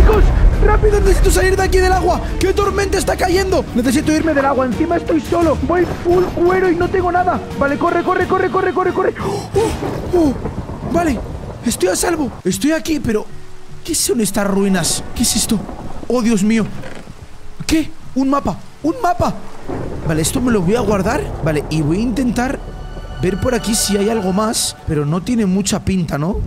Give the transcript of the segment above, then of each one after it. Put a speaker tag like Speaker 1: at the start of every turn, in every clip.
Speaker 1: chicos! ¡Rápido! Necesito salir de aquí del agua. ¡Qué tormenta está cayendo! Necesito irme del agua. Encima estoy solo. Voy full cuero y no tengo nada. Vale, corre. Vale, estoy a salvo. Estoy aquí, pero ¿qué son estas ruinas? ¿Qué es esto? ¡Oh, Dios mío! ¿Qué? ¡Un mapa! Vale, esto me lo voy a guardar. Vale, y voy a intentar ver por aquí si hay algo más, pero no tiene mucha pinta, ¿no?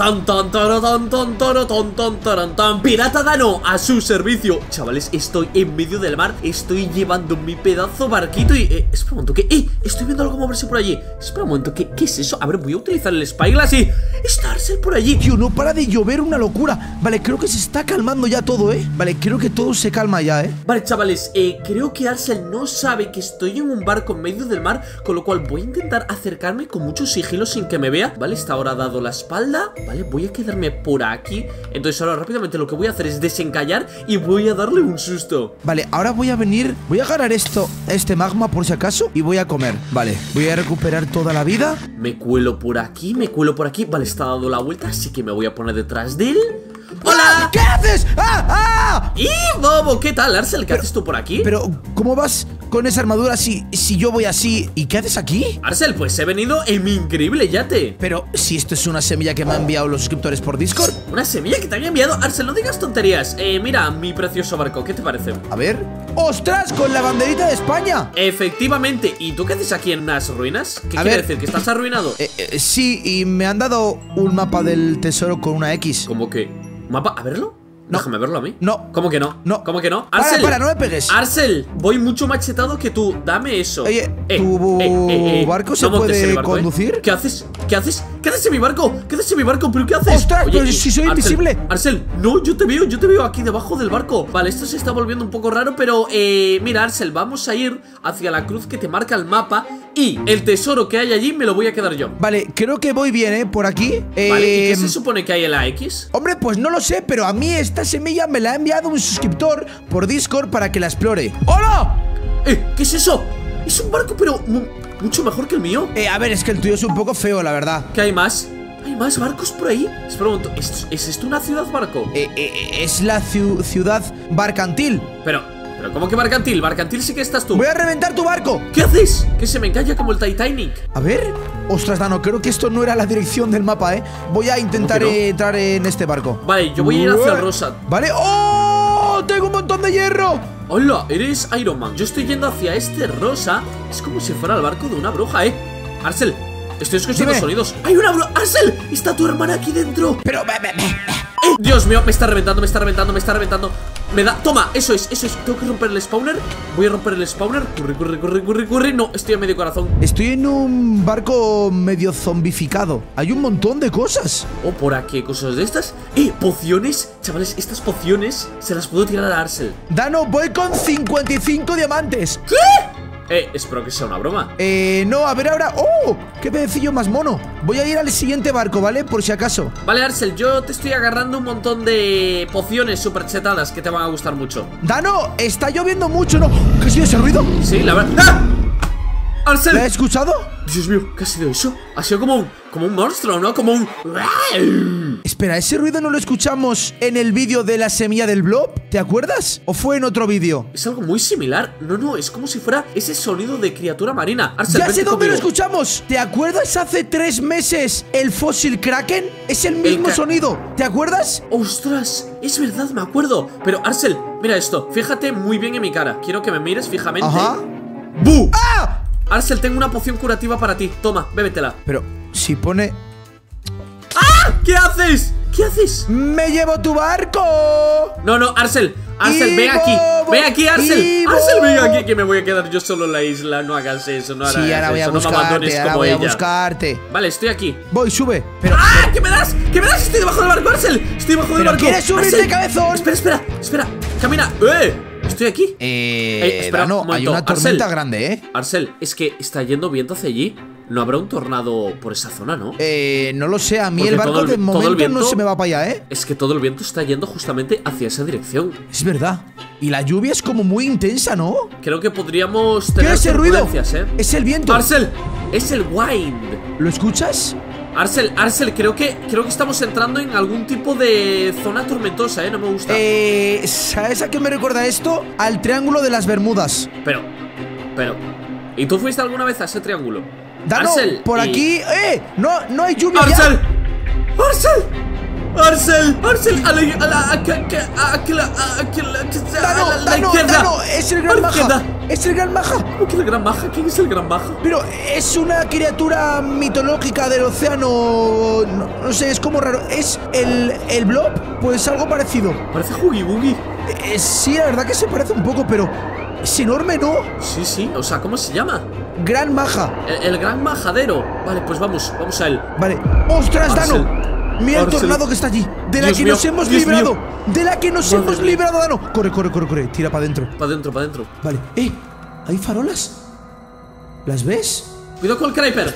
Speaker 2: Pirata Dano a su servicio. Chavales, estoy en medio del mar. Estoy llevando mi pedazo barquito y... espera un momento, que... estoy viendo algo moverse por allí. Espera un momento, ¿qué es eso? A ver, voy a utilizar el Spyglass y... está Arcel por allí.
Speaker 1: Tío, no para de llover, una locura. Vale, creo que se está calmando ya todo, ¿eh? Vale, creo que todo se calma ya, ¿eh?
Speaker 2: Vale, chavales, creo que Arcel no sabe que estoy en un barco en medio del mar, con lo cual voy a intentar acercarme con mucho sigilo sin que me vea. Vale, está ahora dado la espalda. Vale, voy a quedarme por aquí. Entonces ahora rápidamente lo que voy a hacer es desencallar y voy a darle un susto.
Speaker 1: Vale, ahora voy a venir. Voy a agarrar este magma por si acaso y voy a comer. Vale, voy a recuperar toda la vida.
Speaker 2: Me cuelo por aquí, Vale, está dando la vuelta, así que me voy a poner detrás de él. ¡Hola!
Speaker 1: ¿Qué haces? ¡Ah!
Speaker 2: ¡Y bobo! ¿Qué tal, Arcel? ¿Qué haces tú por aquí?
Speaker 1: Pero, ¿cómo vas con esa armadura si yo voy así? ¿Y qué haces aquí?
Speaker 2: Arcel, pues he venido en mi increíble yate.
Speaker 1: Pero, si esto es una semilla que me han enviado los suscriptores por Discord.
Speaker 2: ¿Una semilla que te han enviado? Arcel, no digas tonterías. Mira, mi precioso barco, ¿qué te parece?
Speaker 1: A ver. ¡Ostras! Con la banderita de España.
Speaker 2: Efectivamente. ¿Y tú qué haces aquí en unas ruinas? ¿Qué quiere decir? ¿Que estás arruinado?
Speaker 1: Sí, y me han dado un mapa del tesoro con una X.
Speaker 2: ¿Cómo que? ¿Mapa? ¿A verlo?
Speaker 1: No.
Speaker 2: Déjame verlo a mí.
Speaker 1: No.
Speaker 2: ¿Cómo que no?
Speaker 1: No.
Speaker 2: ¿Cómo que no? Arcel,
Speaker 1: para, no me pegues.
Speaker 2: Arcel, voy mucho machetado que tú. Dame eso.
Speaker 1: Oye, ¿tu barco se puede conducir?
Speaker 2: ¿Qué haces? ¿Qué haces? ¿Qué haces en mi barco? ¿Qué haces en mi barco? ¿Pero qué haces?
Speaker 1: ¡Ostras!
Speaker 2: Oye,
Speaker 1: pero si soy invisible.
Speaker 2: Arcel, no, yo te veo aquí debajo del barco. Vale, esto se está volviendo un poco raro, pero mira, Arcel, vamos a ir hacia la cruz que te marca el mapa y el tesoro que hay allí me lo voy a quedar yo.
Speaker 1: Vale, creo que voy bien, por aquí.
Speaker 2: Vale, ¿y qué se supone que hay en la X?
Speaker 1: Hombre, pues no lo sé, pero a mí esta semilla me la ha enviado un suscriptor por Discord para que la explore. ¡Hola!
Speaker 2: ¿Qué es eso? Es un barco, pero mucho mejor que el mío.
Speaker 1: A ver, es que el tuyo es un poco feo, la verdad.
Speaker 2: ¿Qué hay más? ¿Hay más barcos por ahí? Espera un momento, ¿es esto una ciudad barco?
Speaker 1: Es la ciudad barcantil.
Speaker 2: Pero ¿cómo que barcantil? Barcantil sí que estás tú.
Speaker 1: ¡Voy a reventar tu barco!
Speaker 2: ¿Qué haces? Que se me encalla como el Titanic.
Speaker 1: A ver. Ostras, Dano, creo que esto no era la dirección del mapa, Voy a intentar entrar en este barco.
Speaker 2: Vale, yo voy a ir hacia el rosa.
Speaker 1: Vale. ¡Oh! ¡Tengo un montón de hierro!
Speaker 2: Hola, eres Iron Man. Yo estoy yendo hacia este rosa. Es como si fuera el barco de una bruja, Arcel, estoy escuchando sonidos. ¡Hay una bruja! ¡Arcel! ¡Está tu hermana aquí dentro!
Speaker 1: Pero...
Speaker 2: Dios mío, me está reventando. Me da... Toma, eso es. Tengo que romper el spawner. Voy a romper el spawner. Corre. No, estoy a medio corazón.
Speaker 1: Estoy en un barco medio zombificado. Hay un montón de cosas.
Speaker 2: Oh, por aquí hay cosas de estas. Pociones. Chavales, estas pociones se las puedo tirar a Arcel.
Speaker 1: Dano, voy con 55 diamantes.
Speaker 2: ¿Qué? Espero que sea una broma.
Speaker 1: No, a ver ahora. ¡Oh! ¡Qué pedacillo más mono! Voy a ir al siguiente barco, ¿vale? Por si acaso. Vale,
Speaker 2: Arcel, yo te estoy agarrando un montón de pociones super chetadas que te van a gustar mucho.
Speaker 1: Dano, está lloviendo mucho, ¿no? ¿Qué ha sido ese ruido?
Speaker 2: Sí, la verdad. ¡Ah! ¡Arcel!
Speaker 1: ¿Lo has escuchado?
Speaker 2: Dios mío, ¿qué ha sido eso? Ha sido como un monstruo, ¿no? Como un...
Speaker 1: Espera, ¿ese ruido no lo escuchamos en el vídeo de la semilla del blob? ¿Te acuerdas? ¿O fue en otro vídeo?
Speaker 2: Es algo muy similar. No, es como si fuera ese sonido de criatura marina. Arcel,
Speaker 1: ¡ya sé dónde lo escuchamos! ¿Te acuerdas hace 3 meses el fósil Kraken? Es el mismo sonido. ¿Te acuerdas?
Speaker 2: ¡Ostras! Es verdad, me acuerdo. Pero, Arcel, mira esto. Fíjate muy bien en mi cara. Quiero que me mires fijamente.
Speaker 1: Ajá.
Speaker 2: ¡Bu!
Speaker 1: ¡Ah!
Speaker 2: Arcel, tengo una poción curativa para ti. Toma, bébetela.
Speaker 1: Pero si pone...
Speaker 2: ¡Ah! ¿Qué haces? ¿Qué haces?
Speaker 1: ¡Me llevo tu barco!
Speaker 2: No, Arcel, ven aquí. Ven aquí, Arcel. Arcel, ven aquí, que me voy a quedar yo solo en la isla. No hagas eso, no harás
Speaker 1: sí, ahora voy a
Speaker 2: eso.
Speaker 1: buscarte, ahora voy a buscarte.
Speaker 2: Vale, estoy aquí.
Speaker 1: Voy, sube. Pero...
Speaker 2: ¡Ah! ¿Qué me das? ¿Qué me das? Estoy debajo del barco, Arcel. Estoy debajo del barco.
Speaker 1: ¿Quieres subirte, cabezón?
Speaker 2: Espera. Camina. Estoy aquí.
Speaker 1: Espera, no, hay una tormenta grande,
Speaker 2: Arcel, es que está yendo viento hacia allí. No habrá un tornado por esa zona, ¿no?
Speaker 1: No lo sé, a mí
Speaker 2: porque
Speaker 1: el barco de momento no se me va para allá,
Speaker 2: Es que todo el viento está yendo justamente hacia esa dirección.
Speaker 1: Es verdad. Y la lluvia es como muy intensa, ¿no?
Speaker 2: Creo que podríamos tener
Speaker 1: ¿qué es ese ruido?
Speaker 2: turbulencias,
Speaker 1: Es el viento.
Speaker 2: Arcel, es el wind.
Speaker 1: ¿Lo escuchas?
Speaker 2: Arcel, creo que estamos entrando en algún tipo de zona tormentosa, no me gusta.
Speaker 1: ¿Sabes a qué me recuerda esto? Al Triángulo de las Bermudas.
Speaker 2: Pero ¿y tú fuiste alguna vez a ese triángulo?
Speaker 1: Dano,
Speaker 2: Arcel,
Speaker 1: por aquí. No hay lluvia.
Speaker 2: Arcel,
Speaker 1: Dano, es el Gran Maja. Es el Gran Maja.
Speaker 2: ¿Cómo que el Gran Maja? ¿Quién es el Gran Maja?
Speaker 1: Pero es una criatura mitológica del océano. No sé, es como raro. ¿Es el Blob? Pues algo parecido.
Speaker 2: Parece Huggy Wuggy.
Speaker 1: Sí, la verdad que se parece un poco, pero es enorme, ¿no?
Speaker 2: Sí, o sea, ¿cómo se llama?
Speaker 1: Gran Maja.
Speaker 2: El Gran Majadero. Vale, pues vamos a él.
Speaker 1: Vale. ¡Ostras,
Speaker 2: Arcel,
Speaker 1: Dano! Mira el tornado que está allí. De la
Speaker 2: Dios
Speaker 1: que
Speaker 2: mío,
Speaker 1: nos hemos
Speaker 2: Dios
Speaker 1: librado.
Speaker 2: mío.
Speaker 1: De la que nos hemos librado, Dano. Corre. Tira para adentro.
Speaker 2: Para adentro.
Speaker 1: Vale. ¿Hay farolas? ¿Las ves?
Speaker 2: Cuidado con el Creeper.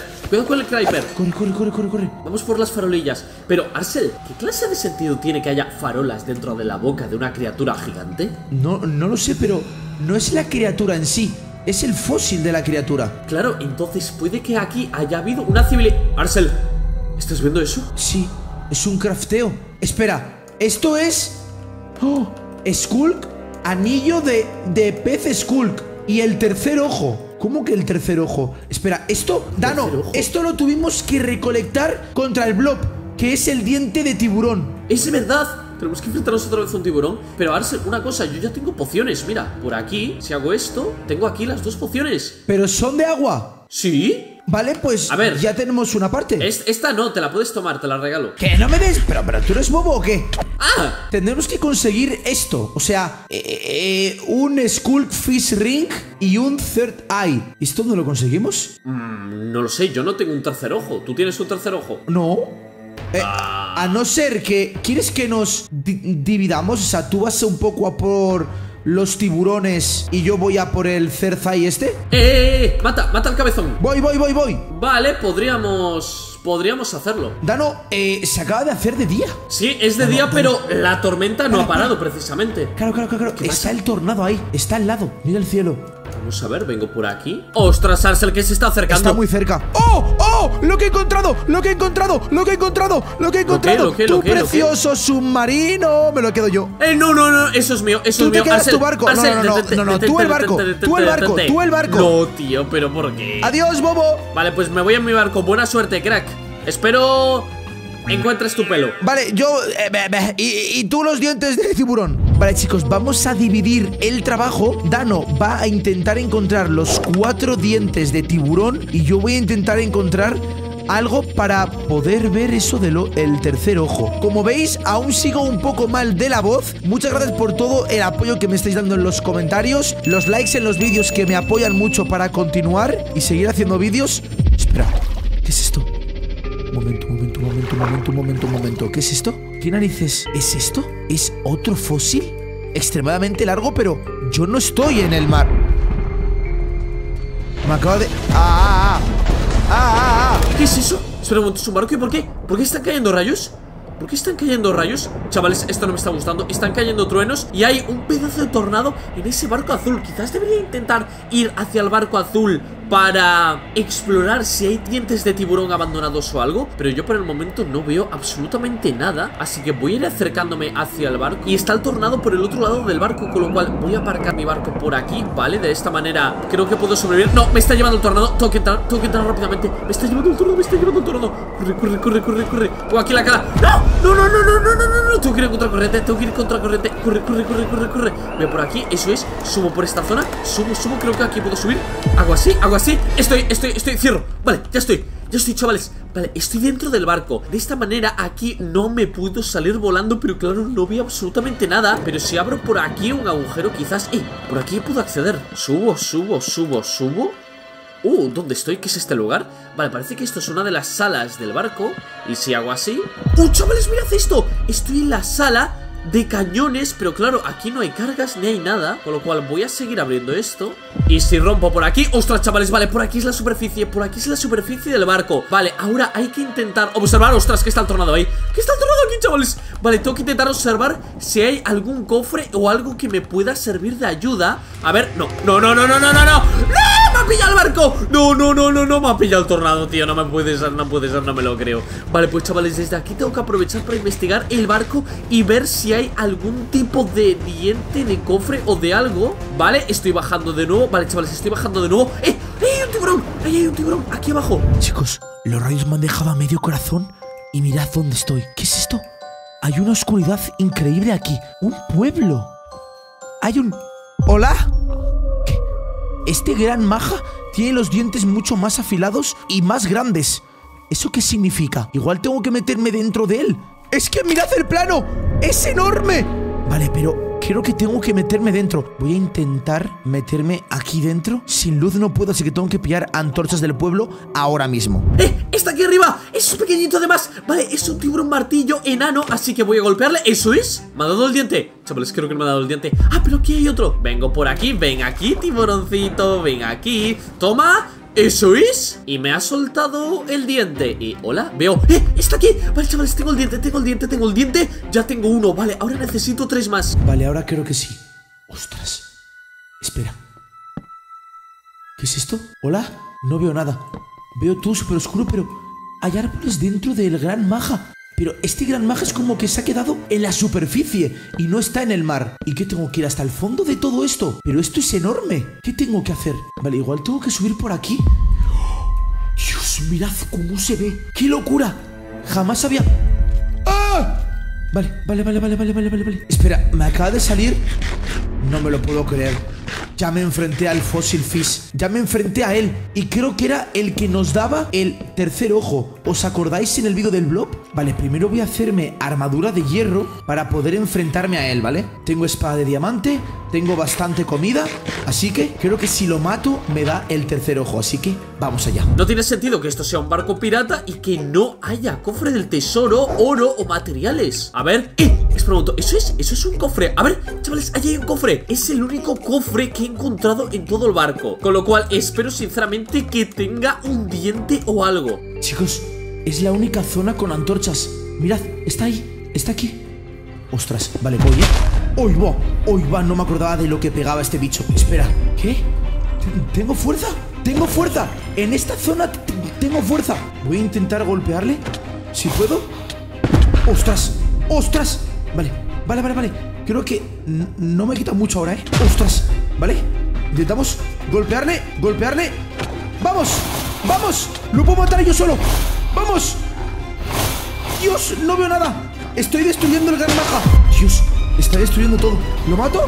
Speaker 1: Corre.
Speaker 2: Vamos por las farolillas. Pero, Arcel, ¿qué clase de sentido tiene que haya farolas dentro de la boca de una criatura gigante?
Speaker 1: No lo sé, pero no es la criatura en sí. Es el fósil de la criatura.
Speaker 2: Claro, entonces puede que aquí haya habido una civilización. Arcel, ¿estás viendo eso?
Speaker 1: Sí, es un crafteo. Espera, esto es... Skulk, anillo de pez Skulk. Y el tercer ojo. ¿Cómo que el tercer ojo? Espera, esto, Dano, esto lo tuvimos que recolectar contra el Blob, que es el diente de tiburón.
Speaker 2: Es verdad. Tenemos que enfrentarnos otra vez a un tiburón. Pero Arcel, una cosa, yo ya tengo pociones. Mira, por aquí, si hago esto, tengo aquí las 2 pociones.
Speaker 1: Pero son de agua.
Speaker 2: ¿Sí?
Speaker 1: Vale, pues
Speaker 2: a ver,
Speaker 1: ya tenemos una parte.
Speaker 2: Esta no, te la puedes tomar, te la regalo.
Speaker 1: ¿Qué? ¿No me des? ¿Pero tú eres bobo o qué?
Speaker 2: ¡Ah!
Speaker 1: Tendremos que conseguir esto. O sea, un Skulk Fish Ring y un Third Eye. ¿Y esto dónde lo conseguimos?
Speaker 2: No lo sé, yo no tengo un tercer ojo. ¿Tú tienes un tercer ojo?
Speaker 1: No. A no ser que... ¿Quieres que nos dividamos? O sea, tú vas un poco a por los tiburones y yo voy a por el Third Eye este.
Speaker 2: Mata al cabezón.
Speaker 1: Voy.
Speaker 2: Vale, podríamos hacerlo.
Speaker 1: Dano, se acaba de hacer de día.
Speaker 2: Sí, es de día, pero la tormenta no ha parado precisamente.
Speaker 1: Claro. Está el tornado ahí, está al lado. Mira el cielo.
Speaker 2: Vamos a ver, vengo por aquí. ¡Ostras, Arcel, que se está acercando!
Speaker 1: Está muy cerca. ¡Oh! ¡Lo que he encontrado! ¡Tu precioso submarino! Me lo quedo yo.
Speaker 2: No, eso es mío,
Speaker 1: Tú te quedas tu barco. No, tú el barco.
Speaker 2: No, tío, pero ¿por qué?
Speaker 1: Adiós, bobo.
Speaker 2: Vale, pues me voy en mi barco. Buena suerte, crack. Espero encuentres tu pelo.
Speaker 1: Vale, yo... y tú los dientes de tiburón. Vale, chicos, vamos a dividir el trabajo. Dano va a intentar encontrar los 4 dientes de tiburón y yo voy a intentar encontrar algo para poder ver eso del tercer ojo. Como veis, aún sigo un poco mal de la voz. Muchas gracias por todo el apoyo que me estáis dando en los comentarios, los likes en los vídeos que me apoyan mucho para continuar y seguir haciendo vídeos. Espera, ¿qué es esto? Un momento. ¿Qué es esto? ¿Qué narices es esto? ¿Es otro fósil? Extremadamente largo, pero yo no estoy en el mar. Me acabo de...
Speaker 2: ¿Qué es eso? Espera un momento, ¿es un barco? ¿Y por qué? ¿Por qué están cayendo rayos? ¿Por qué están cayendo rayos? Chavales, esto no me está gustando. Están cayendo truenos y hay un pedazo de tornado en ese barco azul. Quizás debería intentar ir hacia el barco azul para explorar si hay dientes de tiburón abandonados o algo. Pero yo por el momento no veo absolutamente nada. Así que voy a ir acercándome hacia el barco. Y está el tornado por el otro lado del barco, con lo cual voy a aparcar mi barco por aquí, ¿vale? De esta manera creo que puedo sobrevivir. No, me está llevando el tornado. Tengo que entrar rápidamente. Me está llevando el tornado. Corre. Pongo aquí la cara. ¡No! Tengo que ir contra corriente. Corre. Voy por aquí, eso es. Subo por esta zona. Subo. Creo que aquí puedo subir. Hago así. Estoy. Cierro. Vale, ya estoy, chavales. Vale, estoy dentro del barco. De esta manera aquí no me puedo salir volando. Pero claro, no veo absolutamente nada. Pero si abro por aquí un agujero, quizás... por aquí puedo acceder. Subo. ¿Dónde estoy? ¿Qué es este lugar? Vale, parece que esto es una de las salas del barco. Y si hago así... chavales, mirad esto. Estoy en la sala de cañones, pero claro, aquí no hay cargas ni hay nada, con lo cual voy a seguir abriendo esto. Y si rompo por aquí... ¡Ostras, chavales! Vale, por aquí es la superficie. Del barco. Vale, ahora hay que intentar observar... ¡Ostras, que está el tornado ahí! ¿Qué está el tornado aquí, chavales? Vale, tengo que intentar observar si hay algún cofre o algo que me pueda servir de ayuda. A ver, no. ¡No! ¡Me ha pillado el barco! No, no, no, no, no, me ha pillado el tornado, tío. No me puede ser, no puede ser, no me lo creo. Vale, pues chavales, desde aquí tengo que aprovechar para investigar el barco y ver si hay algún tipo de diente, de cofre o de algo. Vale, estoy bajando de nuevo. Vale, chavales, estoy bajando de nuevo. ¡Hay un tiburón! ¡Ahí hay un tiburón! Aquí abajo.
Speaker 1: Chicos, los rayos me han dejado a medio corazón. Y mirad dónde estoy. ¿Qué es esto? Hay una oscuridad increíble aquí. Un pueblo. Hay un... ¿Hola? ¿Qué? Este gran maja tiene los dientes mucho más afilados y más grandes. ¿Eso qué significa? Igual tengo que meterme dentro de él. ¡Es que mirad el plano! ¡Es enorme! Vale, pero creo que tengo que meterme dentro. Voy a intentar meterme aquí dentro. Sin luz no puedo, así que tengo que pillar antorchas del pueblo ahora mismo.
Speaker 2: ¡Está aquí arriba! ¡Es pequeñito además! Vale, es un tiburón martillo enano, así que voy a golpearle. ¿Eso es? Me ha dado el diente. Chavales, creo que me ha dado el diente. ¡Ah, pero aquí hay otro! Vengo por aquí, ven aquí, tiburoncito. Ven aquí. ¡Toma! ¿Eso es? Y me ha soltado el diente. Y, hola, veo... ¡Está aquí! Vale, chavales, tengo el diente, tengo el diente, tengo el diente. Ya tengo uno, vale, ahora necesito 3 más.
Speaker 1: Vale, ahora creo que sí. ¡Ostras! Espera. ¿Qué es esto? ¿Hola? No veo nada. Veo todo súper oscuro, pero hay árboles dentro del gran maja. Pero este gran maja es como que se ha quedado en la superficie y no está en el mar. ¿Y qué tengo que ir hasta el fondo de todo esto? Pero esto es enorme. ¿Qué tengo que hacer? Vale, igual tengo que subir por aquí. Dios, mirad cómo se ve. ¡Qué locura! Jamás había... ¡Ah! Vale. Espera, me acaba de salir... No me lo puedo creer. Ya me enfrenté al Fossil Fish. Ya me enfrenté a él. Y creo que era el que nos daba el tercer ojo. ¿Os acordáis en el vídeo del blob? Vale, primero voy a hacerme armadura de hierro para poder enfrentarme a él, ¿vale? Tengo espada de diamante, tengo bastante comida, así que creo que si lo mato me da el tercer ojo. Así que vamos allá.
Speaker 2: No tiene sentido que esto sea un barco pirata y que no haya cofre del tesoro, oro o materiales. A ver, os pregunto, ¿eso es un cofre? A ver, chavales, allí hay un cofre. Es el único cofre que he encontrado en todo el barco, con lo cual espero sinceramente que tenga un diente o algo.
Speaker 1: Chicos, es la única zona con antorchas. Mirad, está ahí, está aquí. Ostras, vale, voy, ¡Hoy va! No me acordaba de lo que pegaba este bicho. Espera, ¿qué? ¿Tengo fuerza? ¡Tengo fuerza! En esta zona tengo fuerza. Voy a intentar golpearle, si puedo. ¡Ostras! Vale. Creo que no me quita mucho ahora, ¡Ostras! Vale, intentamos golpearle. ¡Vamos! ¡Lo puedo matar yo solo! ¡Vamos! ¡Dios! No veo nada. Estoy destruyendo el gran maja. Dios, está destruyendo todo. ¿Lo mato?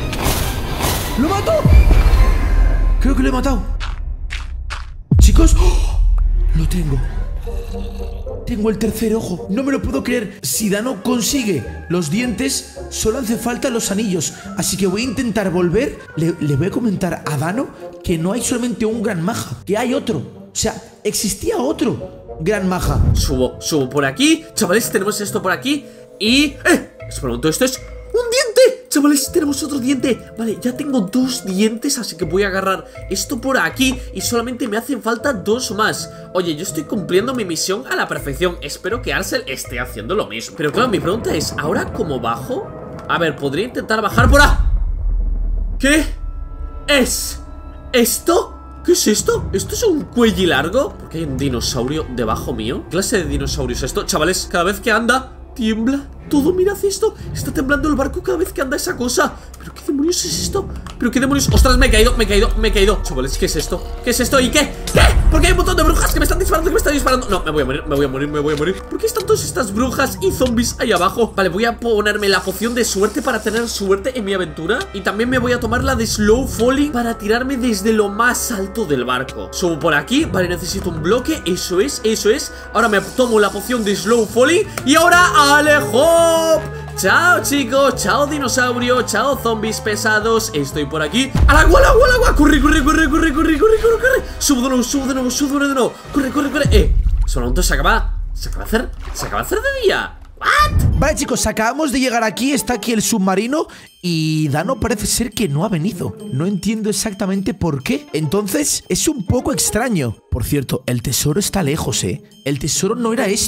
Speaker 1: Creo que lo he matado. Chicos, lo tengo. Tengo el tercer ojo. No me lo puedo creer. Si Dano consigue los dientes, solo hace falta los anillos. Así que voy a intentar volver. Le voy a comentar a Dano que no hay solamente un gran maja, que hay otro. O sea, existía otro gran maja.
Speaker 2: Subo por aquí. Chavales, tenemos esto por aquí. Y... os pregunto, ¿esto es un diente? Chavales, tenemos otro diente. Vale, ya tengo 2 dientes, así que voy a agarrar esto por aquí. Y solamente me hacen falta 2 más. Oye, yo estoy cumpliendo mi misión a la perfección. Espero que Arcel esté haciendo lo mismo. Pero claro, mi pregunta es, ¿ahora cómo bajo? A ver, podría intentar bajar por ahí. ¿Qué es esto? ¿Qué es esto? ¿Esto es un cuello largo? ¿Por qué hay un dinosaurio debajo mío? ¿Qué clase de dinosaurio es esto? Chavales, cada vez que anda, tiembla todo, mirad esto. Está temblando el barco cada vez que anda esa cosa. ¿Pero qué demonios es esto? ¿Pero qué demonios? ¡Ostras, me he caído! Chavales, ¿qué es esto? ¿Y qué? ¿Por qué hay un montón de brujas que me están disparando? No, me voy a morir. ¿Por qué están todas estas brujas y zombies ahí abajo? Vale, voy a ponerme la poción de suerte para tener suerte en mi aventura. Y también me voy a tomar la de slow falling para tirarme desde lo más alto del barco. Subo por aquí, vale, necesito un bloque. Eso es. Ahora me tomo la poción de slow falling. Y ahora, alejo. Chao, chicos, chao, dinosaurio, chao, zombies pesados. Estoy por aquí. ¡Al agua! ¡Corre! Subo de nuevo. Corre. Solamente se acaba de hacer de día. ¿What?
Speaker 1: Vale, chicos, acabamos de llegar aquí. Está aquí el submarino y Dano parece ser que no ha venido. No entiendo exactamente por qué. Entonces, es un poco extraño. Por cierto, el tesoro está lejos, El tesoro no era esto.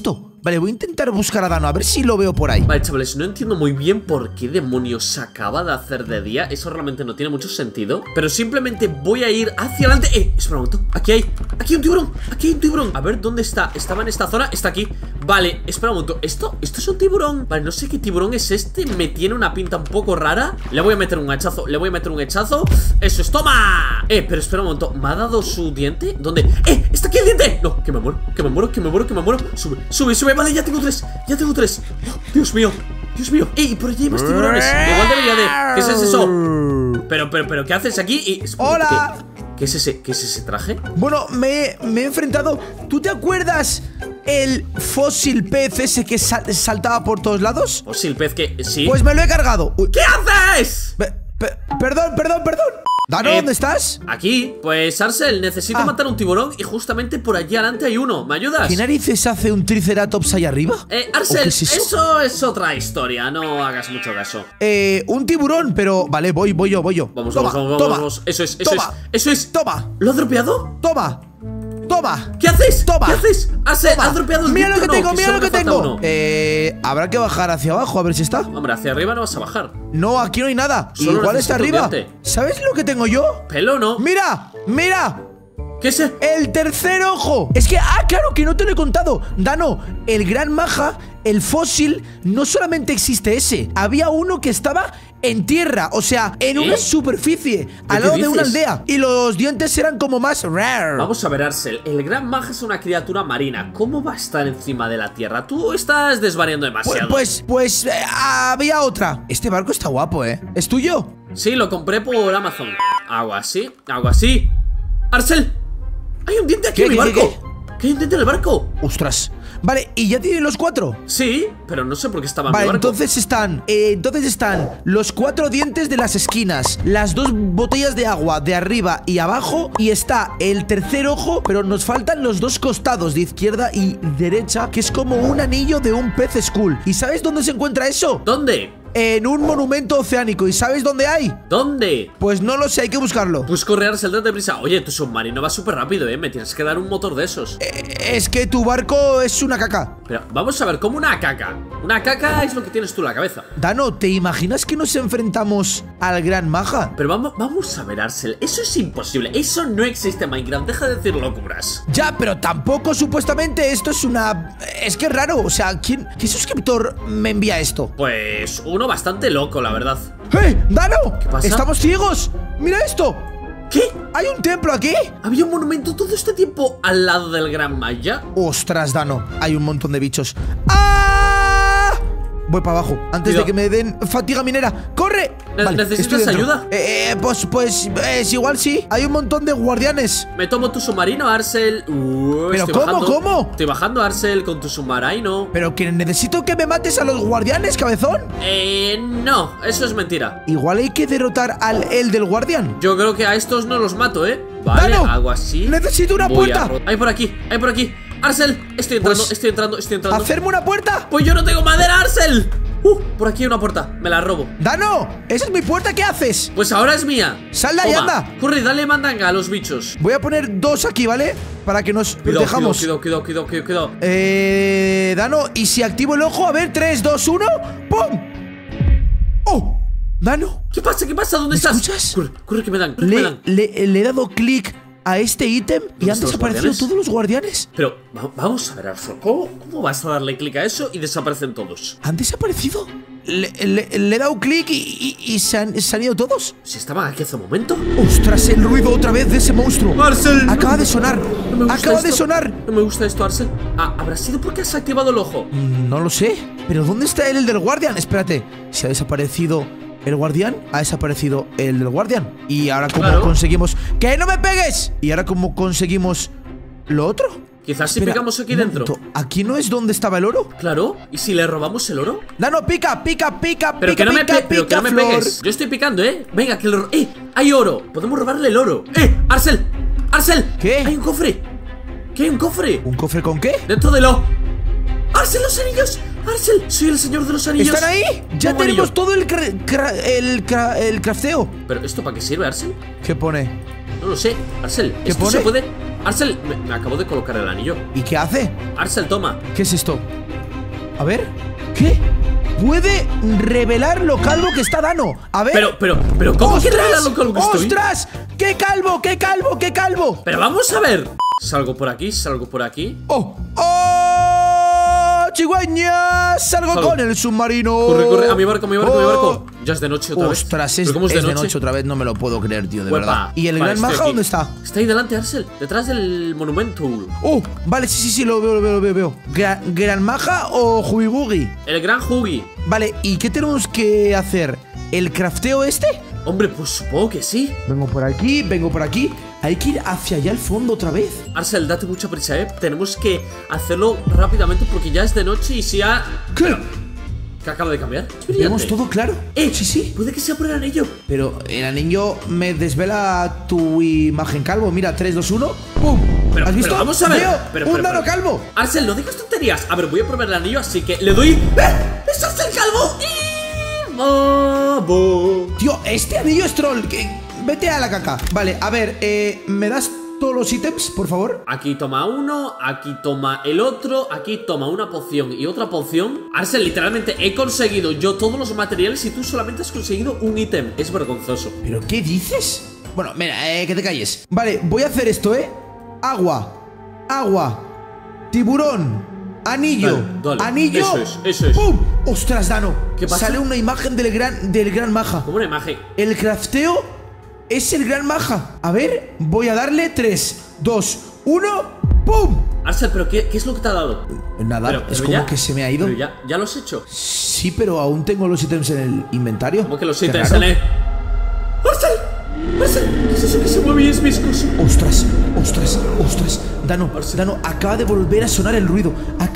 Speaker 1: Vale, voy a intentar buscar a Dano, a ver si lo veo por ahí.
Speaker 2: Vale, chavales, no entiendo muy bien por qué demonios se acaba de hacer de día. Eso realmente no tiene mucho sentido. Pero simplemente voy a ir hacia adelante. Espera un momento, aquí hay un tiburón. Aquí hay un tiburón. A ver, ¿dónde está? Estaba en esta zona, está aquí. Vale, espera un momento, ¿Esto es un tiburón? Vale, no sé qué tiburón es este. Me tiene una pinta un poco rara. Le voy a meter un hachazo, Eso es, ¡toma! Pero espera un momento, ¿me ha dado su diente? ¿Dónde? ¡Está aquí el diente! No, que me muero. Sube, vale, ya tengo tres. Oh, Dios mío. Por allí hay más tiburones. Igual debería de... ¿Qué es eso? Pero, ¿qué haces aquí?
Speaker 1: ¡Hola!
Speaker 2: ¿Qué es ese traje?
Speaker 1: Bueno, me he enfrentado. ¿Tú te acuerdas el fósil pez ese que saltaba por todos lados?
Speaker 2: ¿Fósil pez que...? Sí.
Speaker 1: Pues me lo he cargado.
Speaker 2: ¿Qué haces?
Speaker 1: Perdón. Dano, ¿dónde estás?
Speaker 2: Aquí. Pues, Arcel, necesito matar un tiburón y justamente por allí adelante hay uno. ¿Me ayudas?
Speaker 1: ¿Qué narices hace un triceratops ahí arriba?
Speaker 2: Arcel, eso es otra historia. No hagas mucho caso.
Speaker 1: Un tiburón, pero... Vale, voy yo.
Speaker 2: Vamos. Eso es.
Speaker 1: Toma.
Speaker 2: ¿Lo ha dropeado?
Speaker 1: Toma.
Speaker 2: ¿Qué haces?
Speaker 1: Toma.
Speaker 2: ¿Qué haces? ¿Has dropeado el
Speaker 1: Mira lo que tengo,
Speaker 2: mira lo que tengo.
Speaker 1: Habrá que bajar hacia abajo a ver si está.
Speaker 2: Hombre, hacia arriba no vas a bajar.
Speaker 1: No, aquí no hay nada.
Speaker 2: Solo
Speaker 1: igual está arriba. ¿Sabes lo que tengo yo?
Speaker 2: Pelo, ¿no?
Speaker 1: Mira.
Speaker 2: ¿Qué es?
Speaker 1: El tercer ojo. Es que, claro que no te lo he contado. Dano, el gran maja, el fósil, no solamente existe ese. Había uno que estaba en tierra, o sea, en una superficie, al lado de una aldea. Y los dientes eran como más rare.
Speaker 2: Vamos a ver, Arcel, el gran maja es una criatura marina. ¿Cómo va a estar encima de la tierra? Tú estás desvariando demasiado.
Speaker 1: Pues había otra. Este barco está guapo, ¿Es tuyo?
Speaker 2: Sí, lo compré por Amazon. Algo así. Arcel, hay un diente aquí en mi barco. ¿Qué hay un diente en el barco?
Speaker 1: Ostras. Vale, ¿y ya tienen los 4?
Speaker 2: Sí, pero no sé por qué estaban en mi barco.
Speaker 1: Entonces están los 4 dientes de las esquinas, las 2 botellas de agua de arriba y abajo, y está el tercer ojo, pero nos faltan los 2 costados de izquierda y derecha, que es como un anillo de un pez skull. ¿Y sabes dónde se encuentra eso?
Speaker 2: ¿Dónde?
Speaker 1: En un monumento oceánico. ¿Y sabes dónde hay?
Speaker 2: ¿Dónde?
Speaker 1: Pues no lo sé, hay que buscarlo.
Speaker 2: Pues corre, Arcel, date prisa. Oye, tu submarino va súper rápido, Me tienes que dar un motor de esos.
Speaker 1: Es que tu barco es una caca.
Speaker 2: Pero vamos a ver, ¿cómo una caca? Una caca es lo que tienes tú en la cabeza.
Speaker 1: Dano, ¿te imaginas que nos enfrentamos al gran maja?
Speaker 2: Pero vamos a ver, Arcel, eso es imposible. Eso no existe en Minecraft, deja de decir locuras.
Speaker 1: Ya, pero tampoco supuestamente esto es una... Es que es raro, o sea, ¿qué suscriptor me envía esto?
Speaker 2: Pues uno bastante loco, la verdad.
Speaker 1: ¡Dano!
Speaker 2: ¿Qué pasa?
Speaker 1: ¡Estamos ciegos! ¡Mira esto!
Speaker 2: ¿Qué?
Speaker 1: ¿Hay un templo aquí?
Speaker 2: ¿Había un monumento todo este tiempo al lado del Gran Maya?
Speaker 1: Ostras, Dano, hay un montón de bichos. Voy para abajo, antes de que me den fatiga minera. ¡Corre!
Speaker 2: ¿Necesitas ayuda?
Speaker 1: Pues igual sí. Hay un montón de guardianes.
Speaker 2: Me tomo tu submarino, Arcel.
Speaker 1: ¿Pero cómo?
Speaker 2: Estoy bajando, Arcel, con tu submarino.
Speaker 1: ¿Pero que necesito que me mates a los guardianes, cabezón?
Speaker 2: No, eso es mentira.
Speaker 1: Igual hay que derrotar al del guardián.
Speaker 2: Yo creo que a estos no los mato, Vale,
Speaker 1: ¡Dano!
Speaker 2: Hago así.
Speaker 1: ¡Necesito una puerta!
Speaker 2: Hay por aquí. Arcel, estoy entrando.
Speaker 1: ¿Hacerme una puerta?
Speaker 2: Pues yo no tengo madera, Arcel. Por aquí hay una puerta, me la robo.
Speaker 1: ¡Dano! ¡Esa es mi puerta! ¿Qué haces?
Speaker 2: Pues ahora es mía.
Speaker 1: ¡Sal de ahí, anda!
Speaker 2: Corre, dale mandanga a los bichos.
Speaker 1: Voy a poner 2 aquí, ¿vale? Para que nos dejamos.
Speaker 2: Cuidado.
Speaker 1: Dano, ¿y si activo el ojo? A ver, 3, 2, 1. ¡Pum! ¡Oh! Dano.
Speaker 2: ¿Qué pasa? ¿Dónde estás?
Speaker 1: ¿Escuchas?
Speaker 2: Corre, que me dan.
Speaker 1: Le he dado clic a este ítem y han desaparecido todos los guardianes.
Speaker 2: Pero vamos a ver, Arthur, ¿cómo vas a darle clic a eso y desaparecen todos?
Speaker 1: ¿Han desaparecido? Le he dado clic y se han ido todos.
Speaker 2: ¿Si estaban aquí hace un momento?
Speaker 1: ¡Ostras! El ruido otra vez de ese monstruo.
Speaker 2: ¡Arcel!
Speaker 1: Acaba de sonar.
Speaker 2: No me gusta esto, Arcel. ¿Habrá sido porque has activado el ojo?
Speaker 1: No lo sé. ¿Pero dónde está el del guardián? Espérate. Si ha desaparecido el guardián, ha desaparecido el del guardián. Y ahora ¿cómo conseguimos? ¡Que no me pegues! ¿Y ahora cómo conseguimos lo otro?
Speaker 2: Quizás si picamos aquí dentro.
Speaker 1: ¿Aquí no es donde estaba el oro?
Speaker 2: Claro. ¿Y si le robamos el oro?
Speaker 1: Dano, pica.
Speaker 2: Pero que no me pegues. Yo estoy picando, Venga, que el oro. Hay oro. Podemos robarle el oro. Arcel.
Speaker 1: ¿Qué?
Speaker 2: Hay un cofre. ¿Qué hay un cofre?
Speaker 1: ¿Un cofre con qué?
Speaker 2: Dentro de lo... ¡Arcel, los anillos! ¡Arcel! Soy el señor de los anillos.
Speaker 1: ¿Están ahí? Ya tenemos todo el crafteo.
Speaker 2: ¿Pero esto para qué sirve, Arcel?
Speaker 1: ¿Qué pone?
Speaker 2: No lo sé. Arcel,
Speaker 1: ¿Qué
Speaker 2: ¿esto
Speaker 1: pone?
Speaker 2: se puede? Arcel, me acabo de colocar el anillo.
Speaker 1: ¿Y qué hace?
Speaker 2: Arcel, toma.
Speaker 1: ¿Qué es esto? A ver. ¿Qué? Puede revelar lo calvo que está Dano. A ver.
Speaker 2: Pero, ¿cómo que revelar lo calvo que estoy?
Speaker 1: ¡Ostras! ¡Qué calvo, qué calvo, qué calvo!
Speaker 2: Pero vamos a ver. Salgo por aquí, salgo por aquí.
Speaker 1: ¡Oh! ¡Oh! ¡Chigüeña! Salgo con el submarino.
Speaker 2: Corre, a mi barco, mi barco. Ya es de noche otra vez.
Speaker 1: Ostras, es de noche otra vez, no me lo puedo creer, tío, de verdad. ¿Y el gran maja dónde está?
Speaker 2: Está ahí delante, Arcel, detrás del monumento.
Speaker 1: Vale, sí, lo veo. ¿Gran maja o Hugi?
Speaker 2: El gran Hugi.
Speaker 1: Vale, ¿y qué tenemos que hacer? ¿El crafteo este?
Speaker 2: Hombre, pues supongo que sí.
Speaker 1: Vengo por aquí. Hay que ir hacia allá al fondo otra vez.
Speaker 2: Arcel, date mucha prisa, tenemos que hacerlo rápidamente porque ya es de noche y si ha...
Speaker 1: ¿Qué?
Speaker 2: ¿Qué acaba de cambiar?
Speaker 1: ¿Vemos todo claro?
Speaker 2: Sí. Puede que sea por el anillo.
Speaker 1: Pero el anillo me desvela tu imagen calvo. Mira, 3, 2, 1. ¡Pum! ¿Has visto?
Speaker 2: Pero vamos a ver.
Speaker 1: Un Dano calvo.
Speaker 2: Arcel, no digas tonterías. A ver, voy a probar el anillo, así que le doy... ¡Es Arcel calvo! ¡Y... ¡Bobo!
Speaker 1: Tío, este anillo es troll. Vete a la caca. Vale, a ver, ¿me das todos los ítems, por favor?
Speaker 2: Aquí toma uno, aquí toma el otro, aquí toma una poción y otra poción. Arcel, literalmente he conseguido yo todos los materiales y tú solamente has conseguido un ítem. Es vergonzoso.
Speaker 1: ¿Pero qué dices? Bueno, mira, que te calles. Vale, voy a hacer esto, Agua, tiburón, anillo,
Speaker 2: dale.
Speaker 1: anillo.
Speaker 2: Eso es.
Speaker 1: ¡Pum! ¡Ostras, Dano!
Speaker 2: ¿Qué pasa?
Speaker 1: Sale una imagen del gran maja.
Speaker 2: ¿Cómo una imagen?
Speaker 1: El crafteo es el gran maja. A ver, voy a darle 3, 2, 1. ¡Pum!
Speaker 2: Arcel, ¿pero qué es lo que te ha dado?
Speaker 1: Nada,
Speaker 2: pero
Speaker 1: es como que se me ha ido.
Speaker 2: Pero ya lo has hecho.
Speaker 1: Sí, pero aún tengo los ítems en el inventario.
Speaker 2: ¿Cómo que los ítems en el...? ¡Arcel! ¿Qué es eso que se mueve y es viscoso?
Speaker 1: ¡Ostras! Dano, acaba de volver a sonar el ruido.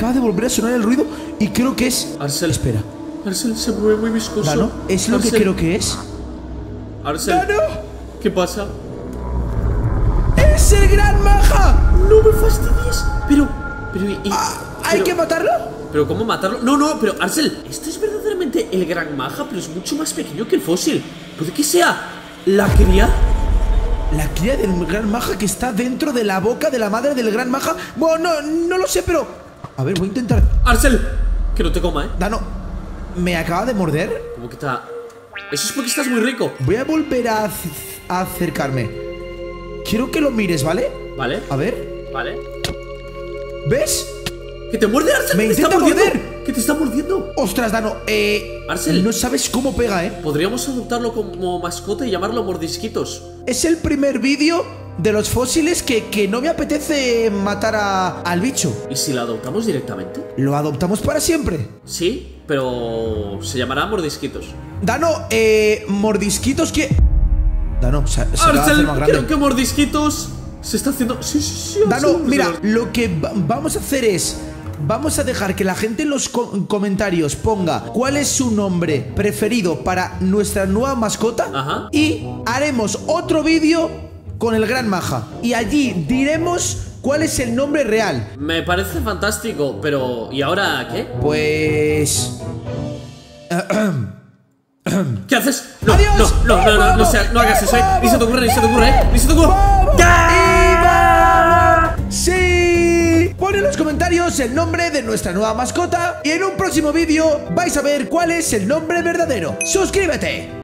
Speaker 1: Y creo que es...
Speaker 2: Arcel.
Speaker 1: Espera.
Speaker 2: Arcel, se mueve muy viscoso.
Speaker 1: Dano, es lo que creo que es.
Speaker 2: Arcel.
Speaker 1: ¡Dano!
Speaker 2: ¿Qué pasa?
Speaker 1: ¡Es el gran maja!
Speaker 2: ¡No me fastidies! Pero
Speaker 1: ¿Hay que matarlo?
Speaker 2: ¿Pero cómo matarlo? No, pero Arcel, esto es verdaderamente el gran maja, pero es mucho más pequeño que el fósil. ¿Puede que sea la cría?
Speaker 1: La cría del gran maja que está dentro de la boca de la madre del gran maja. Bueno, no lo sé, pero... A ver, voy a intentar...
Speaker 2: Arcel, que no te coma,
Speaker 1: Dano, ¿me acaba de morder?
Speaker 2: ¿Cómo que está...? Eso es porque estás muy rico.
Speaker 1: Voy a volver a acercarme. Quiero que lo mires, ¿vale?
Speaker 2: Vale.
Speaker 1: A ver.
Speaker 2: Vale.
Speaker 1: ¿Ves?
Speaker 2: ¡Que te muerde, Arcel!
Speaker 1: ¡Me intenta morder!
Speaker 2: ¡Que te está mordiendo!
Speaker 1: ¡Ostras, Dano!
Speaker 2: Arcel,
Speaker 1: no sabes cómo pega,
Speaker 2: podríamos adoptarlo como mascota y llamarlo Mordisquitos.
Speaker 1: Es el primer vídeo de los fósiles que no me apetece matar al bicho.
Speaker 2: ¿Y si lo adoptamos directamente?
Speaker 1: ¿Lo adoptamos para siempre?
Speaker 2: Sí, pero se llamará Mordisquitos.
Speaker 1: Dano, Mordisquitos que... Dano, se va a hacer más grande.
Speaker 2: Creo que Mordisquitos se está haciendo... Sí.
Speaker 1: Dano, mira, lo que vamos a hacer es... Vamos a dejar que la gente en los comentarios ponga cuál es su nombre preferido para nuestra nueva mascota.
Speaker 2: Ajá.
Speaker 1: Y haremos otro vídeo con el gran maja. Y allí diremos cuál es el nombre real.
Speaker 2: Me parece fantástico, pero... ¿Y ahora qué?
Speaker 1: Pues...
Speaker 2: ¿Qué haces? No,
Speaker 1: ¡Adiós!
Speaker 2: no hagas eso, Ni se te ocurre, Ni se te ocurre.
Speaker 1: ¡Sí! Pon en los comentarios el nombre de nuestra nueva mascota y en un próximo vídeo vais a ver cuál es el nombre verdadero. ¡Suscríbete!